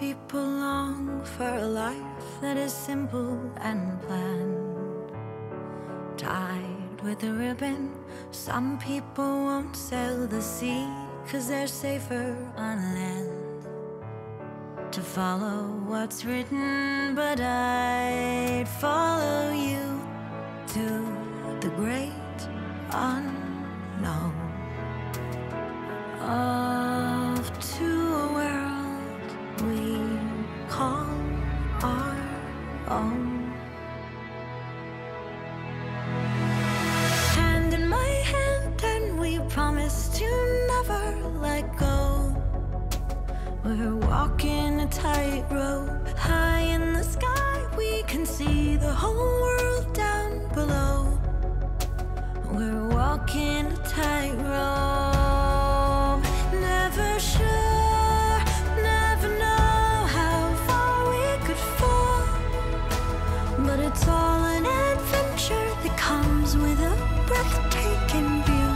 people long for a life that is simple and planned, tied with a ribbon. Some people won't sail the sea 'cause they're safer on land. To follow what's written, but I'd follow you to the great unknown, off to a world we call our own. Hand in my hand, and we promise to never let go. We're walking a tightrope. High in the sky, we can see the whole world down below. We're walking a tightrope. Never sure, never know how far we could fall, but it's all an adventure that comes with a breathtaking view.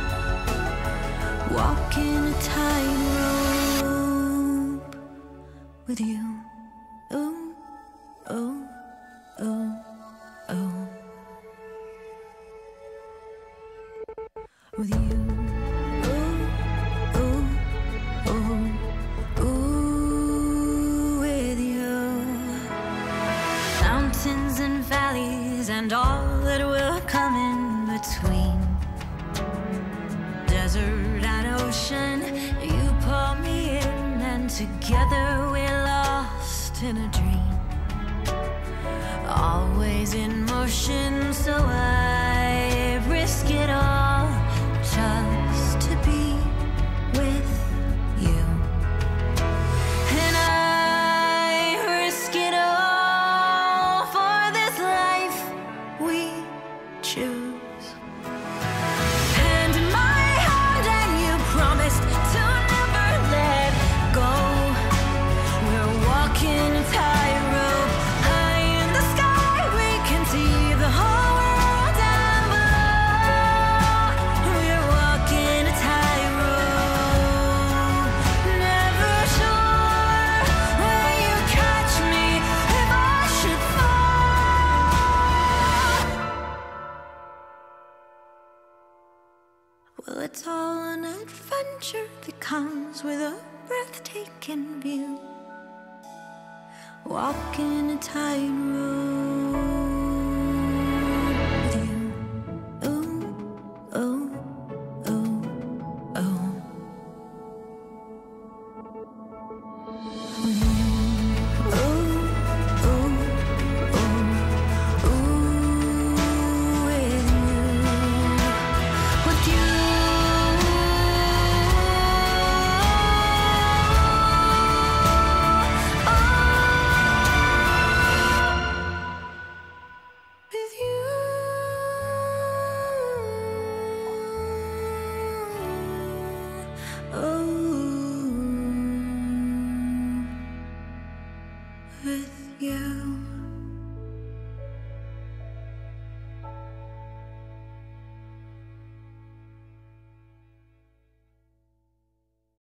Walking a tightrope with you. Ooh, ooh, ooh, ooh. With you. Ooh, ooh, ooh, ooh, with you. Mountains and valleys and all that will come in between. Desert and ocean, you pull me in, and together we're lost in a dream. Always in motion, so I risk it all just to be with you. And I risk it all for this life we choose. Hand in my hand, and you promised to never let go. We're walking a tightrope. High in the sky, we can see the whole world down below. We're walking a tightrope. Never sure where you catch me if I should fall. Well, it's all an adventure that comes with a breathtaking view. Walking a tightrope.